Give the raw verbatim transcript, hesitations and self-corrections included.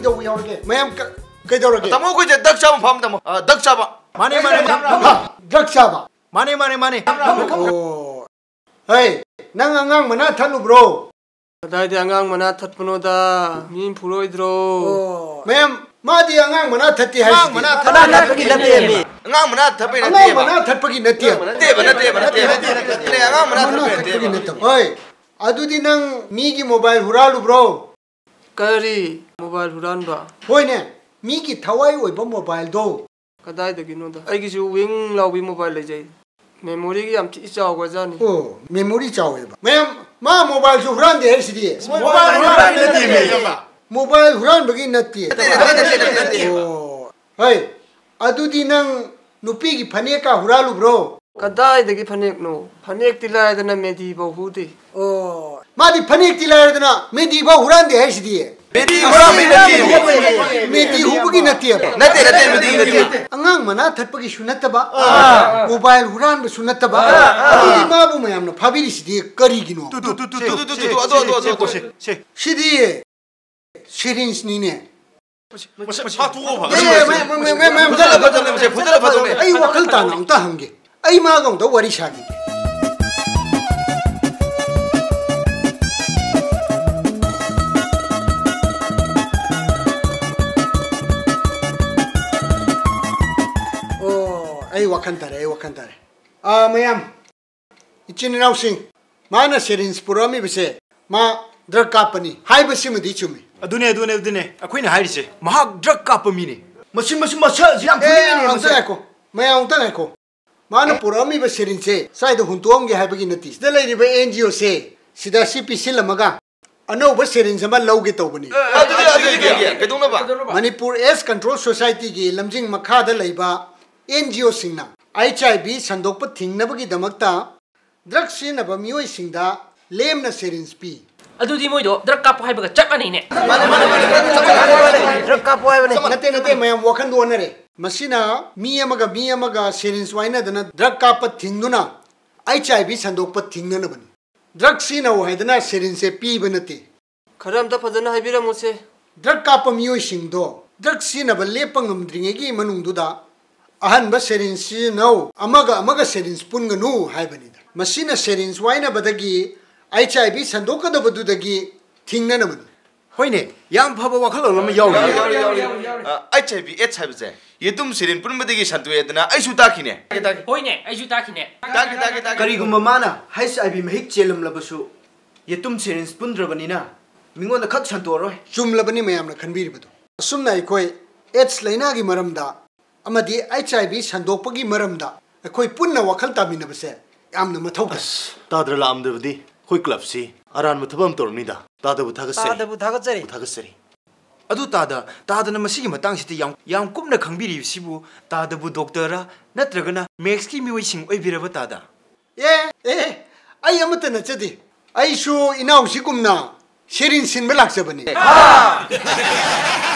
ꯀꯩꯗꯧꯕ ꯌꯥꯎꯔꯒꯦ ꯃꯌꯥꯝ ꯀꯩꯗꯧꯔꯒꯦ ꯇꯥꯃꯣ ꯑꯩꯈꯣꯏꯁꯦ ꯗꯛ ꯆꯥꯕ ꯃꯐꯝ ꯇꯥꯃꯣ ꯗꯛ ꯆꯥꯕ ꯃꯥꯅꯦ ꯃꯥꯅꯦ ꯗ꯭ꯔꯛ ꯆꯥꯕ ꯃꯥꯅꯦ ꯃꯥꯅꯦ ꯃꯥꯅꯦ ꯑꯣ ꯍꯩ ꯅꯪ ꯑꯉꯥꯡ ꯃꯅꯥ ꯊꯠꯂꯨꯕ꯭ꯔꯣ ꯀꯗꯥꯏꯗ ꯑꯉꯥꯡ ꯃꯅꯥ ꯊꯠꯄꯅꯣꯗ ꯃꯤ ꯐꯨꯔꯣꯏꯗ꯭ꯔꯣ ꯃꯌꯥꯝ 마디 안강 만화 탔디 하시지. 안강 만화 탔기 나태미. 안강 만화 탔기 나태미. 안강 만화 탔기 나태야. 나태야 나태야 나태야. 그래 안강 만화 탔기 나태야. 어이, 아두디 năng 미기 모바일 후라루 브로. 까리 모바일 후란바. 호이네, 미기 타와이 오이바 모바일도. 그다이더기노다. 아이기지 윙 라우비 모바일 레제. 메모리기 얌티 짜오가자니. 어, 메모리 짜오이바. 매am 마 모바일 주 후란데 해시디. 모바일 후란데 모바일 후란 버기 나티. 어, 어이, 아두디 năng 누피기 파네카 후라루 브로. 그다이더기 파네크노. 파네크 딜라이드나 메디바 후디. 어, 마디 파네크 딜라이드나 메디바 후란데 해시디. 메디 후란 메디. 메디 후부기 나티야. 나태 나태 메디 나태. 안강 만화 탓버기 수났다바. 모바일 후란 버 수났다바. 아두디 마부 매amno 파비리시디 거리기노. 두두두두두두 아도 아도 아도 시디 시린스니네. 아 두고 봐. 매매매매매 부달라 부달라 부달라 부달라. 아이 와클 따나옹다 한게. 아이 마강도 와리 샤기. 아이 와칸타레 와칸타레. 아 매am 이치니 나우싱 마나 시린스 프로미 비세 마 드럭 카프니 하이버시무디 추미. अदुने अदुने अदुने अखोइना हाइरिसे महाग ड्रग कापमिने मसिन मसिन मसा याम फुनिने मसा को मैं आउं ता को मानो पुरामी बे सिरिंसे साइड हुंतोम गे हाइबगी नति सिदा लेरिबे एनजीओ से सिदा सीपी सिलमगा अनो बे सिरिंस मा लौगे तौबनी अदुदि अदुदि केदोंना बा मणिपुर एस कंट्रोल सोसाइटी गी लमजिंग मखादा लैबा एनजीओ सिंगना एचआईवी संदोकप थिंगनबगी दमकता ड्रग सिनबा मियोय सिंगदा लेमना सिरिंस पी अदुदी मोइदो ड्रग काप हाइबगा चप मानेने माने माने माने ड्रग काप हाइबने नते नते मयम वखन दोनरे मसिना मी अमगा मी अमगा सिरिंस वाइना दना ड्रग काप थिंगदुना एचआईवी संदोकप थिंगनबनी ड्रग सिना वाइदना सिरिंस से पी बनते खरमता फजना हाइबिरमुसे ड्रग काप मियोय सिंगदो ड्रग सिनबा लेपंगमद्रिंगेगी मनुंगदुदा अहनबा सिरिंस सिनौ अमगा अमगा सिरिंस पुनगनु हाइबनिदा मसिना सिरिंस वाइना बदगी एचआईवी संदोकदबदुदगी थिंगनबनी होइने याम फबा वखल लम याउ एचआईवी एच हाइबजे येतुम सिरिन पुनबदगी संतुएदना आइसु ताखिने होइने आइसु ताखिने ताखि ताखि ताखि करिगुम माना एचआईवी महिक चेलम लबसु येतुम सिरिंस पुनद्रबनिना मिंगोन खक संतोरोय चुमलबनी मयामना खनबिरबदो असुमना इकोय एड्स लैनागी मरमदा अमदी एचआईवी संदोकपगी मरमदा अखोय पुन्ना वखल तामिनबसे यामना मथौकस ताद्र लामदबदी खोई क्लब से अरान मथबम तोरनीदा तादबु थागसरी तादबु थागसरी थागसरी अदु तादा तादना मसिगी मतांगसिते याम याम कुमना खंगबिरि सिबु तादबु डॉक्टरा नत्रगना मैक्स की मिवइसिंग ओइबिरबा तादा ए ए आई अमत नचदि आई सु इनाउसी कुमना सिरिन सिनबे लाक्सबनी